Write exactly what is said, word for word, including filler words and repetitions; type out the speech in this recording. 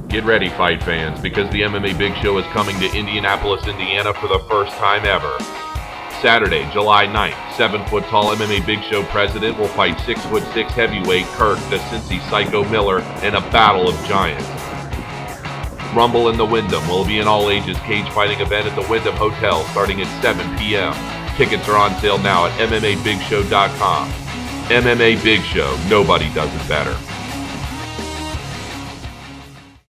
Get ready, fight fans, because the M M A Big Show is coming to Indianapolis, Indiana for the first time ever. Saturday, July ninth, seven foot tall M M A Big Show president will fight six foot six heavyweight Kirk, the Cincy Psycho Miller, in a battle of giants. Rumble in the Wyndham will be an all-ages cage fighting event at the Wyndham Hotel starting at seven p m Tickets are on sale now at M M A big show dot com. M M A Big Show, nobody does it better.